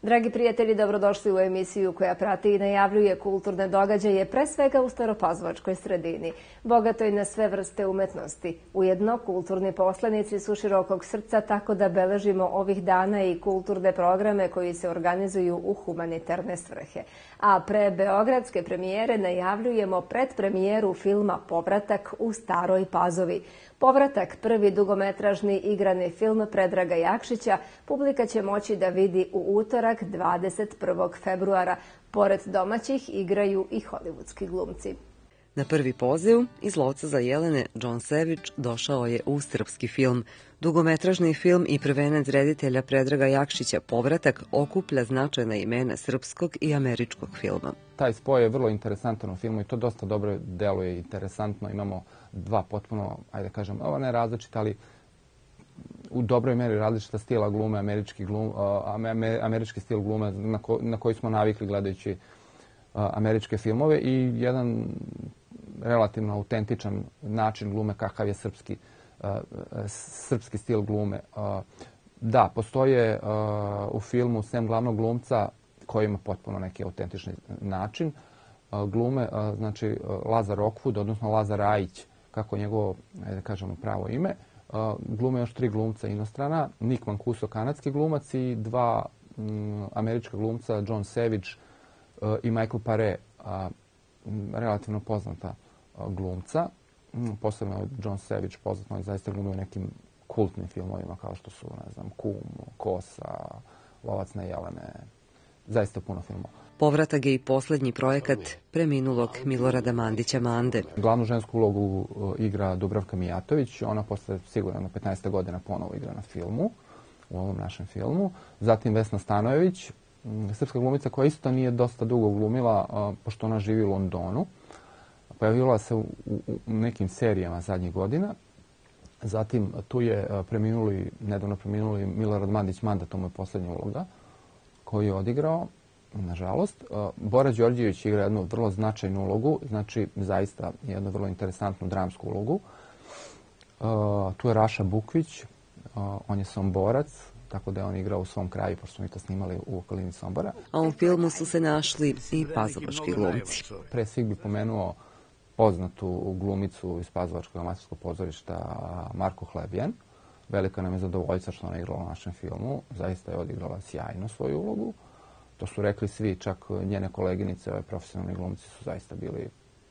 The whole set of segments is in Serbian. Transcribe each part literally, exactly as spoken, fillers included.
Dragi prijatelji, dobrodošli u emisiju koja prati i najavljuje kulturne događaje, pre svega u staropazovačkoj sredini, bogatoj na sve vrste umetnosti. Ujedno, kulturni poslanici su širokog srca, tako da beležimo ovih dana i kulturne programe koji se organizuju u humanitarne svrhe. A pre beogradske premijere najavljujemo predpremijeru filma Povratak u Staroj Pazovi. Povratak, prvi dugometražni igrani film Predraga Jakšića, publika će moći da vidi u utorak dvadeset prvog februara. Pored domaćih igraju i hollywoodski glumci. Na prvi poziv iz Lovca za jelene John Savage došao je u srpski film. Dugometražni film i prvenac reditelja Predraga Jakšića Povratak okuplja značajna imena srpskog i američkog filma. Taj spoj je vrlo interesantan u filmu i to dosta dobro deluje interesantno. Imamo dva potpuno, ajde kažem, ovo ne različite, ali u dobroj meri različita stila glume, američki, glum, američki stil glume na, ko, na koji smo navikli gledajući američke filmove i jedan relativno autentičan način glume kakav je srpski, srpski stil glume. Da, postoje u filmu sem glavnog glumca koji ima potpuno neki autentični način glume, znači Lazar Rockwood, odnosno Lazar Rajić, kako je njegovo, da kažemo, pravo ime. Glume još tri glumca inostrana, Nick Mancuso, kanadski glumac i dva američka glumca, John Savage i Michael Paré, relativno poznata glumca. Posebno je John Savage poznat, on zaista glumio u nekim kultnim filmovima kao što su, ne znam, Kum, Kosa, Lovac na jelene, zaista puno filmova. Povratak je i poslednji projekat preminulog Milorada Mandića Mande. Glavnu žensku ulogu igra Dubravka Mijatović, ona posle sigurno petnaest godina ponovo igra na filmu, u ovom našem filmu. Zatim Vesna Stanojević, srpska glumica koja isto nije dosta dugo glumila, pošto ona živi u Londonu. Pojavila se u, u, u nekim serijama zadnjih godina. Zatim tu je preminuli, nedavno preminuli Milorad Mandić Manda, to mu je poslednja uloga koju je odigrao, nažalost. Bora Đorđević igra jednu vrlo značajnu ulogu, znači zaista jednu vrlo interesantnu dramsku ulogu. Tu je Raša Bukvić, on je Somborac, tako da je on igrao u svom kraju, pošto smo mi to snimali u okolini Sombora. A u filmu su se našli i pazovački glumci. Pre svih bih pomenuo poznatu glumicu iz Pazovačkog amaterskog pozorišta Marku Hlebjan. Velika nam je zadovoljstva što ona igrala u našem filmu. Zaista je odigrala sjajno svoju ulogu. To su rekli svi, čak njene koleginice, ove profesionalni glumci su zaista bili,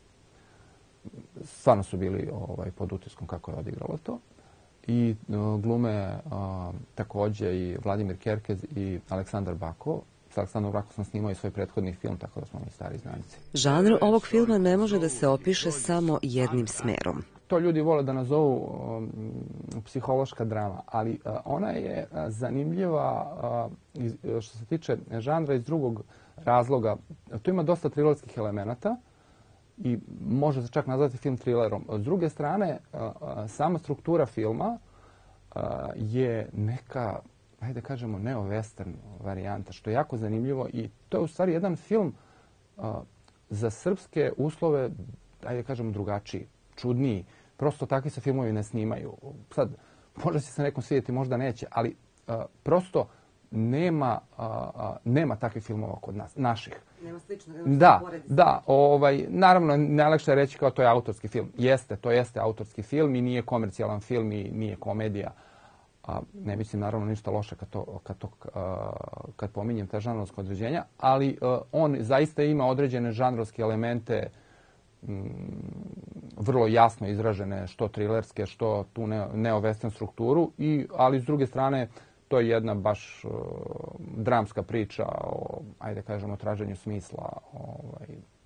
stvarno su bili ovaj, pod utiskom kako je odigrala to. I uh, glume uh, takođe i Vladimir Kerkez i Aleksandar Bako. S Aleksandrom Bakom sam snimao i svoj prethodni film, tako da smo mi stari znanici. Žanr ovog filma ne može da se opiše samo jednim smerom. To ljudi vole da nazovu um, psihološka drama, ali uh, ona je uh, zanimljiva uh, iz, što se tiče žanra iz drugog razloga. Tu ima dosta trilerskih elemenata i može se čak nazvati film trilerom. S druge strane, uh, uh, sama struktura filma uh, je neka, ajde da kažemo, neo-western varijanta, što je jako zanimljivo i to je u stvari jedan film uh, za srpske uslove, ajde da kažemo, drugačiji, čudniji. Prosto takvi se filmovi ne snimaju. Sad, možda će se nekom svidjeti, možda neće, ali uh, prosto nema, uh, uh, nema takvih filmova kod nas, naših. Nema slično. Da, da. Ovaj, naravno, najlakše je reći kao to je autorski film. Jeste, to jeste autorski film i nije komercijalan film i nije komedija. A, ne mislim naravno ništa loše kad, to, kad, to, a, kad pominjem te žanrovske određenja, ali a, on zaista ima određene žanrovske elemente m, vrlo jasno izražene, što trilerske, što tu ne, neo-western strukturu, i, ali s druge strane to je jedna baš uh, dramska priča o, ajde kažemo, traženju smisla ovaj,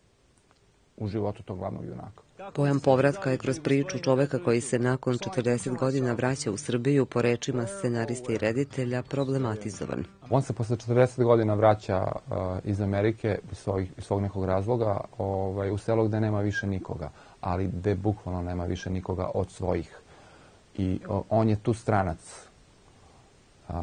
u životu tog glavnog junaka. Pojam povratka je kroz priču čoveka koji se nakon četrdeset godina vraća u Srbiju, po rečima scenarista i reditelja, problematizovan. On se posle četrdeset godina vraća uh, iz Amerike iz svog, iz svog nekog razloga ovaj, u selo gde nema više nikoga, ali gde bukvalno nema više nikoga od svojih. I uh, on je tu stranac. Uh,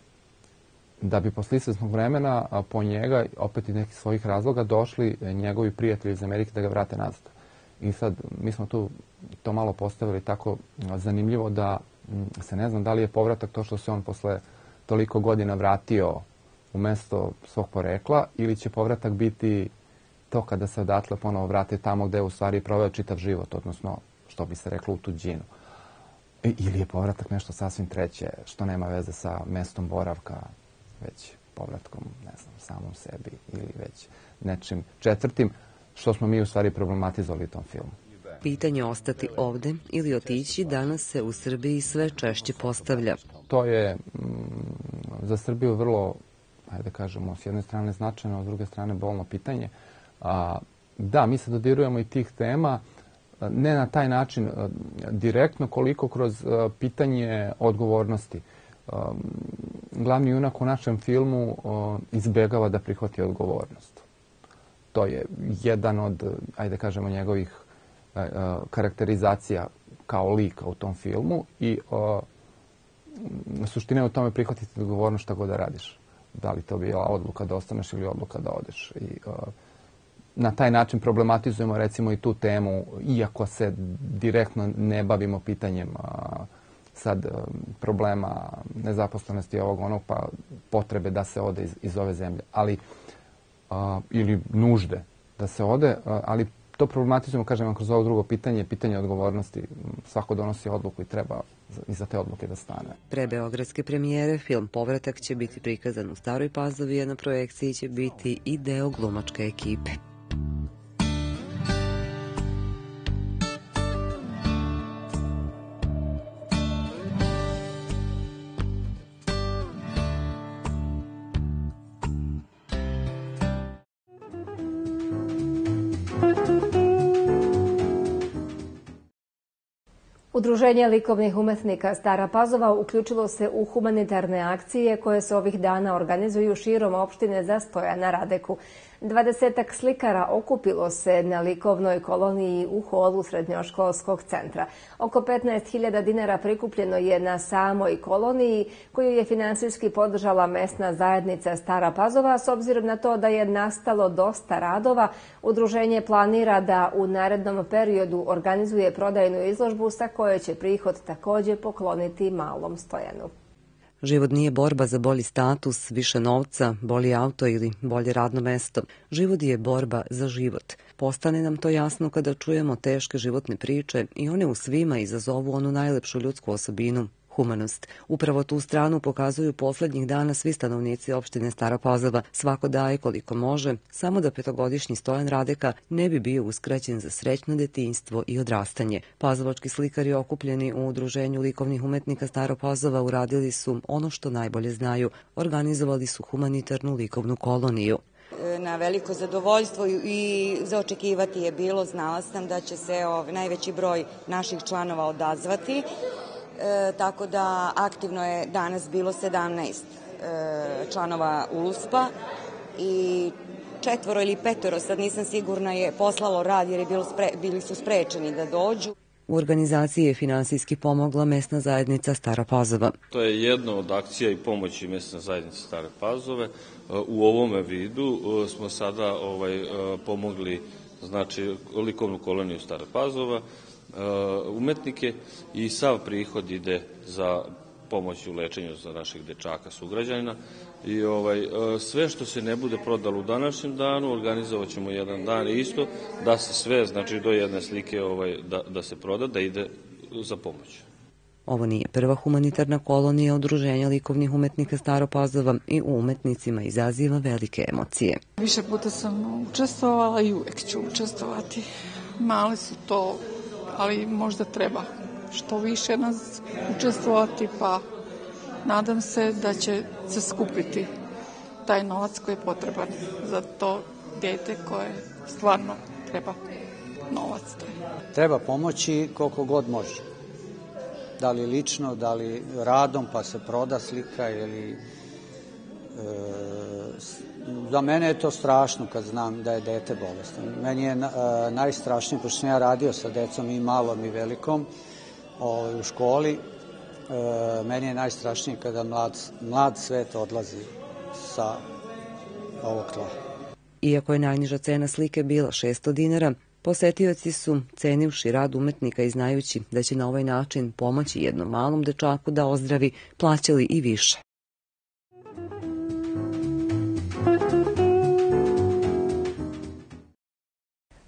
da bi posle izvesnog vremena uh, po njega, opet iz nekih svojih razloga, došli njegovi prijatelji iz Amerike da ga vrate nazad. I sad, mi smo tu to malo postavili tako zanimljivo da se ne znam da li je povratak to što se on posle toliko godina vratio u mesto svog porekla ili će povratak biti to kada se odatle ponovo vrate tamo gde je u stvari proveo čitav život, odnosno što bi se reklo u tuđinu. Ili je povratak nešto sasvim treće, što nema veze sa mestom boravka, već povratkom, ne znam, samom sebi ili već nečim četvrtim, što smo mi u stvari problematizovali u tom filmu. Pitanje ostati ovde ili otići danas se u Srbiji sve češće postavlja. To je mm, za Srbiju vrlo, ajde kažemo, s jedne strane značajno, a s druge strane bolno pitanje. A, da, mi se dodirujemo i tih tema, ne na taj način a, direktno, koliko kroz a, pitanje odgovornosti. A, glavni junak u našem filmu a, izbegava da prihvati odgovornost. To je jedan od, ajde kažemo, njegovih karakterizacija kao lika u tom filmu i o, suština je u tome prihvatiti odgovornost šta god da radiš. Da li to bila odluka da ostaneš ili odluka da odeš. I, o, na taj način problematizujemo recimo i tu temu, iako se direktno ne bavimo pitanjem a, sad a, problema nezaposlenosti ovog onog, pa potrebe da se ode iz, iz ove zemlje. Ali, a, ili nužde da se ode, a, ali to problematizujemo, kažem, kroz ovo drugo pitanje, pitanje odgovornosti. Svako donosi odluku i treba iza te odluke da stane. Pre beogradske premijere film Povratak će biti prikazan u Staroj Pazovi, a na projekciji će biti i deo glumačke ekipe. Udruženje likovnih umetnika Stara Pazova uključilo se u humanitarne akcije koje se ovih dana organizuju širom opštine Zastoja na Radeku. Dvadesetak slikara okupilo se na likovnoj koloniji u holu srednjoškolskog centra. Oko petnaest hiljada dinara prikupljeno je na samoj koloniji koju je finansijski podržala mesna zajednica Stara Pazova. S obzirom na to da je nastalo dosta radova, udruženje planira da u narednom periodu organizuje prodajnu izložbu sa koje će prihod također pokloniti Malom Stojanu. Život nije borba za bolji status, više novca, bolji auto ili bolje radno mesto. Život je borba za život. Postane nam to jasno kada čujemo teške životne priče i one u svima izazovu onu najlepšu ljudsku osobinu, humanost. Upravo tu stranu pokazuju poslednjih dana svi stanovnici opštine Stara Pazova. Svako daje koliko može, samo da petogodišnji Stojan Radeka ne bi bio uskraćen za srećno detinjstvo i odrastanje. Pazovački slikari okupljeni u Udruženju likovnih umetnika Stara Pazova uradili su ono što najbolje znaju. Organizovali su humanitarnu likovnu koloniju. Na veliko zadovoljstvo i za očekivati je bilo, znala sam da će se ov, najveći broj naših članova odazvati. E, tako da aktivno je danas bilo sedamnaest e, članova U L U S P-a i četvoro ili petoro, sad nisam sigurna, je poslalo rad jer je bilo spre, bili su sprečeni da dođu. U organizaciji je finansijski pomogla mesna zajednica Stara Pazova. To je jedna od akcija i pomoći mesne zajednice Stare Pazove. U ovome vidu smo sada ovaj, pomogli znači, likovnu koloniju Stara Pazova, umetnike i sav prihod ide za pomoć u lečenju za naših dečaka sugrađanina i ovaj, sve što se ne bude prodalo u današnjem danu organizovat ćemo jedan dan isto da se sve, znači do jedne slike ovaj, da, da se proda, da ide za pomoć. Ovo nije prva humanitarna kolonija Udruženja likovnih umetnika Stara Pazova i u umetnicima izaziva velike emocije. Više puta sam učestvovala i uvek ću učestvovati. Male su to, ali možda treba što više nas učestvovati, pa nadam se da će se skupiti taj novac koji je potreban za to dete koje stvarno treba novac. Treba pomoći koliko god može. Da li lično, da li radom, pa se proda slika ili... E, za mene je to strašno kad znam da je dete bolesno. Meni je e, najstrašnije, pošto sam ja radio sa decom i malom i velikom o, u školi, e, meni je najstrašnije kada mlad, mlad svet odlazi sa ovog tla. Iako je najniža cena slike bila šesto dinara, posetioci su, cenivši rad umetnika i znajući da će na ovaj način pomoći jednom malom dečaku da ozdravi, plaćali i više.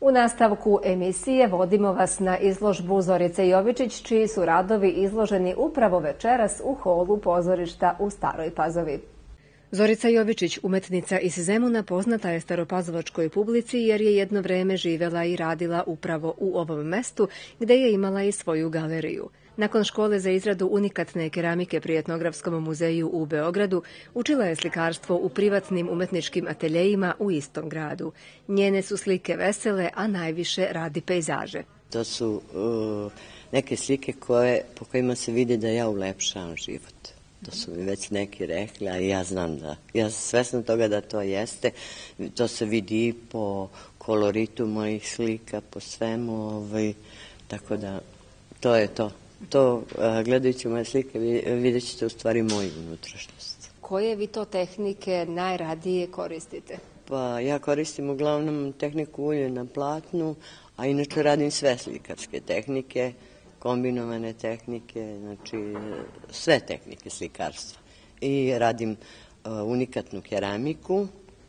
U nastavku emisije vodimo vas na izložbu Zorice Jovičić, čiji su radovi izloženi upravo večeras u holu pozorišta u Staroj Pazovi. Zorica Jovičić, umetnica iz Zemuna, poznata je staropazovačkoj publici jer je jedno vreme živela i radila upravo u ovom mestu, gde je imala i svoju galeriju. Nakon škole za izradu unikatne keramike pri Etnografskom muzeju u Beogradu, učila je slikarstvo u privatnim umetničkim ateljejima u istom gradu. Njene su slike vesele, a najviše radi pejzaže. To su uh, neke slike koje, po kojima se vidi da ja ulepšavam život. To su mi već neki rekli, a ja znam da, ja sam svesna toga da to jeste. To se vidi i po koloritu mojih slika, po svemu, ovaj, tako da to je to. To, gledajući moje slike, vidjet ćete u stvari moju unutrašnjost. Koje vi to tehnike najradije koristite? Pa ja koristim uglavnom tehniku ulje na platnu, a inače radim sve slikarske tehnike, kombinovane tehnike, znači sve tehnike slikarstva. I radim uh, unikatnu keramiku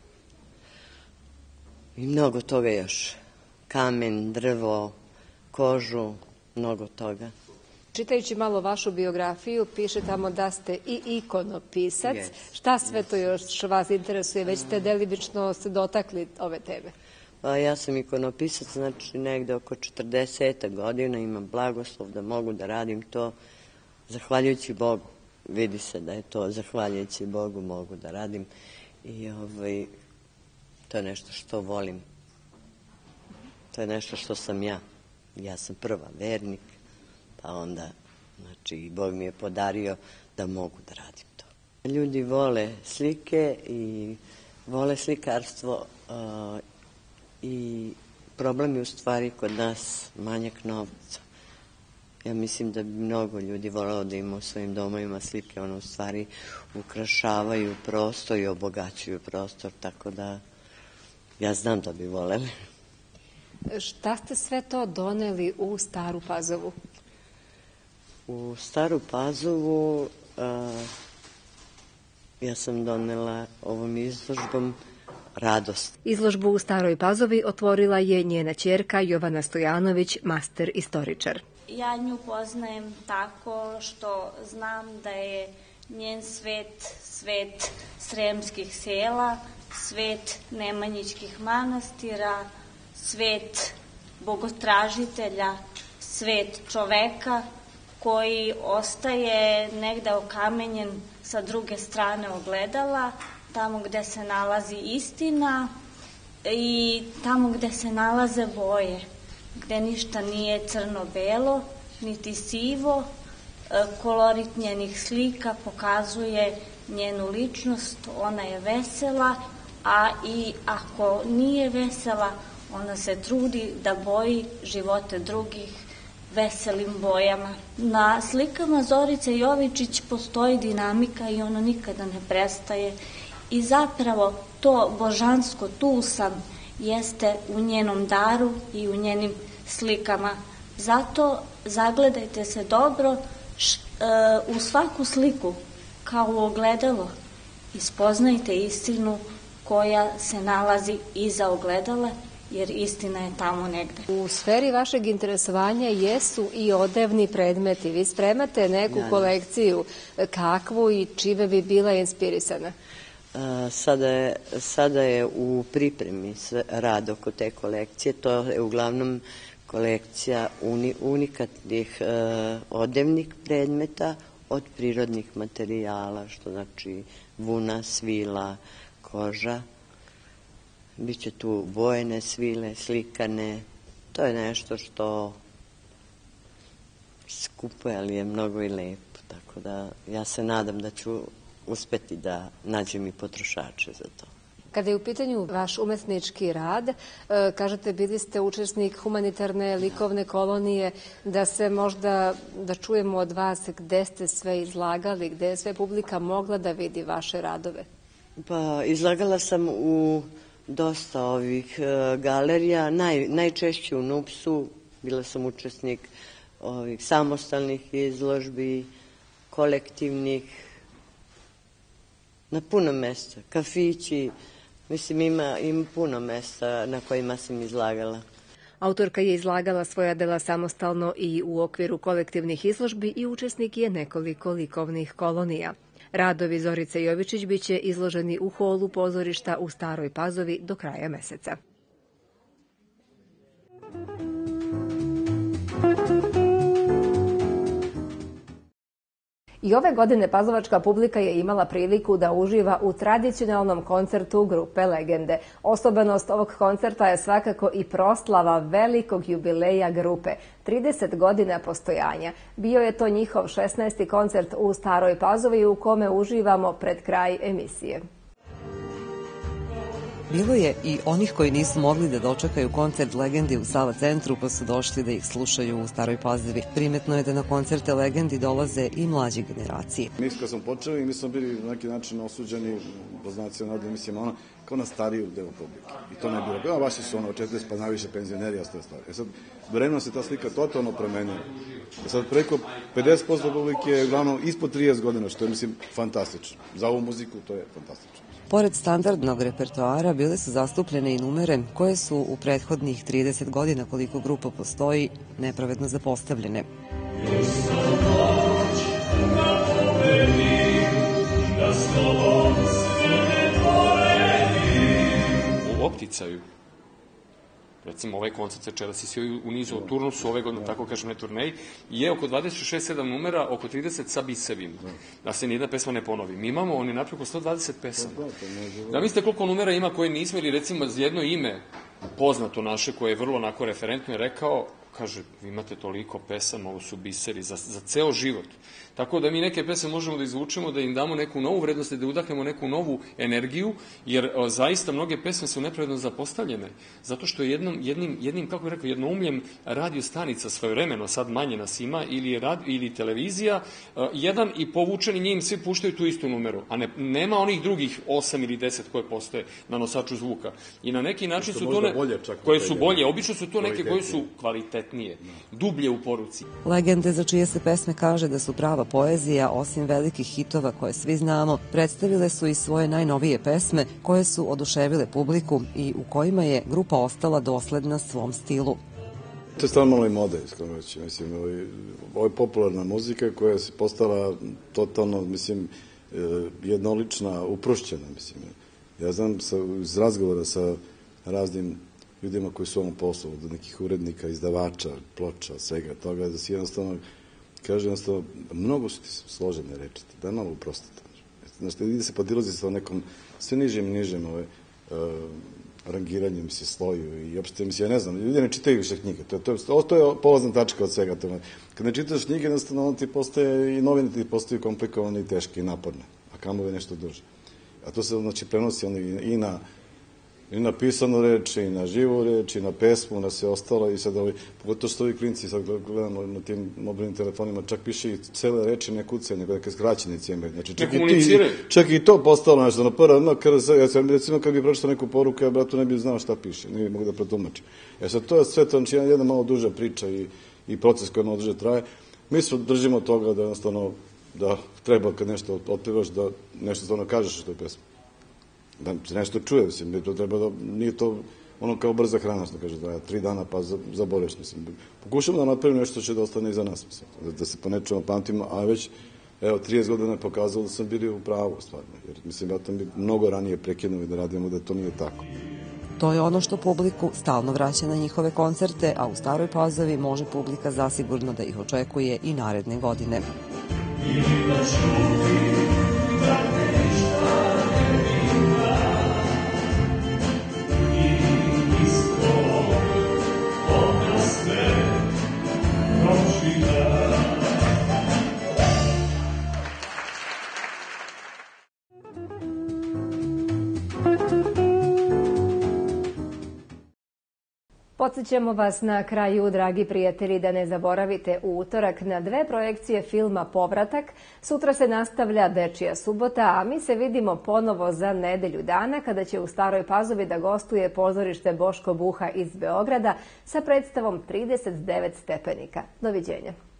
i mnogo toga još. Kamen, drvo, kožu, mnogo toga. Čitajući malo vašu biografiju, piše tamo da ste i ikonopisac. Yes. Šta sve yes. to još vas interesuje? Već ste delimično se dotakli ove teme. Pa ja sam ikonopisac, znači negde oko četrdeset godina, imam blagoslov da mogu da radim to zahvaljujući Bogu. Vidi se da je to zahvaljujući Bogu mogu da radim i ovaj, to je nešto što volim. To je nešto što sam ja. Ja sam prva vernik. Pa onda, znači, Bog mi je podario da mogu da radim to. Ljudi vole slike i vole slikarstvo uh, i problem je u stvari kod nas manjak novca. Ja mislim da bi mnogo ljudi volelo da ima u svojim domovima slike, ono u stvari ukrašavaju prostor i obogaćuju prostor, tako da ja znam da bi voleli. Šta ste sve to doneli u Staru Pazovu? U Staru Pazovu uh, ja sam donela ovom izložbom radost. Izložbu u Staroj Pazovi otvorila je njena ćerka Jovana Stojanović, master istoričar. Ja nju poznajem tako što znam da je njen svet, svet sremskih sela, svet nemanjićkih manastira, svet bogotražitelja, svet čoveka koji ostaje negde okamenjen sa druge strane ogledala, tamo gde se nalazi istina i tamo gde se nalaze boje, gde ništa nije crno-belo, niti sivo. Kolorit njenih slika pokazuje njenu ličnost, ona je vesela, a i ako nije vesela, ona se trudi da boji živote drugih veselim bojama. Na slikama Zorice Jovičić postoji dinamika i ona nikada ne prestaje. I zapravo to božansko tu sam jeste u njenom daru i u njenim slikama. Zato zagledajte se dobro š, e, u svaku sliku kao u ogledalo i spoznajte istinu koja se nalazi iza ogledala, jer istina je tamo negde. U sferi vašeg interesovanja jesu i odevni predmeti. Vi spremate neku ja, kolekciju, kakvu i čime bi bila inspirisana? Sada je, sada je u pripremi rad oko te kolekcije. To je uglavnom kolekcija uni, unikatnih e, odevnih predmeta od prirodnih materijala, što znači vuna, svila, koža. Biće tu bojene svile, slikane. To je nešto što skupo, ali je mnogo i lepo. Tako da ja se nadam da ću uspeti da nađem i potrošače za to. Kada je u pitanju vaš umetnički rad, kažete bili ste učesnik humanitarne likovne kolonije, da se možda, da čujemo od vas gde ste sve izlagali, gde je sve publika mogla da vidi vaše radove? Pa izlagala sam u dosta ovih uh, galerija, Naj, najčešće u Nupsu, bila sam učesnik ovih samostalnih izložbi, kolektivnih, na puno mesta, kafići, mislim ima, ima puno mesta na kojima sam izlagala. Autorka je izlagala svoja dela samostalno i u okviru kolektivnih izložbi i učesnik je nekoliko likovnih kolonija. Radovi Zorice Jovičić biće izloženi u holu pozorišta u Staroj Pazovi do kraja meseca. I ove godine pazovačka publika je imala priliku da uživa u tradicionalnom koncertu grupe Legende. Osobenost ovog koncerta je svakako i proslava velikog jubileja grupe, trideset godina postojanja. Bio je to njihov šesnaesti koncert u Staroj Pazovi u kome uživamo pred kraj emisije. Bilo je i onih koji nisu mogli da dočekaju koncert Legendi u Sava centru pa su došli da ih slušaju u Staroj Pazovi. Primetno je da na koncerte Legendi dolaze i mlađe generacije. Mi kad smo počeli, mi smo bili na neki način osuđeni, poznaci o nadal emisijama, ono, kao na stariju deo publike. I to ne bilo. Evo, vaši su ono, četrdeset pa najviše penzioneri, a stoje stvari. E sad, vremenom se ta slika totalno promenila. E sad, preko pedeset posto publike je uglavnom ispod trideset godina, što je, mislim, fantastično. Za ovu muziku to je fantastično. Pored standardnog repertoara bile su zastupljene i numere koje su u prethodnih trideset godina koliko grupa postoji nepravedno zapostavljene. U opticaju, recimo ovaj koncert se večeras i svi u nizu u turnusu, ove godine, tako kažem, ne turneji, je oko dvadeset šest sedam numera, oko trideset sa bisevima, da se nijedna pesma ne ponovi. Mi imamo, oni napreko sto dvadeset pesama. Da mislite koliko numera ima koje nismo, ili recimo jedno ime poznato naše, koje je vrlo onako referentno je rekao, kaže, vi imate toliko pesama, ovo su biseri za, za ceo život. Tako da mi neke pesme možemo da izvučemo, da im damo neku novu vrednost i da udahnemo neku novu energiju, jer o, zaista mnoge pesme su nepravedno zapostavljene, zato što je jednom, jednim, jednim, kako bih rekao, jednoumljem radio stanica svojevremeno, sad manje nas ima, ili, rad, ili televizija, o, jedan i povučeni njim svi puštaju tu istu numeru, a ne, nema onih drugih osam ili deset koje postoje na nosaču zvuka. I na neki način su to ne, bolje, koje su bolje, obično su to neke koje su kvalitetnije, dublje u poruci. Legende za čije se pesme kaže da su prava poezija, osim velikih hitova koje svi znamo, predstavile su i svoje najnovije pesme koje su oduševile publiku i u kojima je grupa ostala dosledna svom stilu. To je stvarno malo i moda, iskreno reći. Mislim, ovo je popularna muzika koja je postala totalno, mislim, jednolična, uprošćena, mislim. Ja znam sa, iz razgovora sa raznim ljudima koji su u ovom poslu, od nekih urednika, izdavača, ploča, svega toga, da si jednostavno, kaže jednostavno, mnogo su ti složene reči, da je malo uprostite. Znači, ide se podilazi sa nekom sve nižim, nižim ove, uh, rangiranjem se sloju i opšte, mislim, ja ne znam, ljudi ne čitaju više knjige, to, to, to, to je polazna tačka od svega toga. Kad ne čitaš knjige, jednostavno, on ti postaje, i novine ti postaju komplikovane i teške i naporne, a kamove nešto duže. A to se, znači, prenosi ono i, i na i na pisanu reč, i na živu reč, i na pesmu, na sve ostalo, i sad ovi, pogotovo što ovi klinci, sad gledamo na tim mobilnim telefonima, čak piše i cele reči ne kucaju, nego neke skraćenice imaju. Znači, čak, i ti, čak i to postalo nešto, na prvo, no, kada se, ja sam, recimo, kad bi pročitao neku poruku, ja bratu ne bi znao šta piše, ne bi mogu da protumačim. E sad, to je sve to, znači, jedna malo duža priča i, i proces koji malo duže traje. Mi se držimo toga da jednostavno, da treba kad nešto otpevaš, da nešto stvarno kažeš u toj pesmi. Da se nešto čuje, mislim, to treba da, nije to ono kao brza hrana, što kaže, da je tri dana pa zaboreš, mislim. Pokušamo da napravimo nešto što će da ostane iza nas, mislim, da, da se po nečemu pamtimo, a već, evo, trideset godina je pokazalo da sam bili u pravu, stvarno, jer, mislim, ja tam bi mnogo ranije prekinuli da radimo da to nije tako. To je ono što publiku stalno vraća na njihove koncerte, a u Staroj Pazovi može publika zasigurno da ih očekuje i naredne godine. Podsjećamo vas na kraju, dragi prijatelji, da ne zaboravite u utorak na dve projekcije filma Povratak. Sutra se nastavlja Dečija subota, a mi se vidimo ponovo za nedelju dana kada će u Staroj Pazovi da gostuje pozorište Boško Buha iz Beograda sa predstavom trideset devet stepenika. Doviđenja.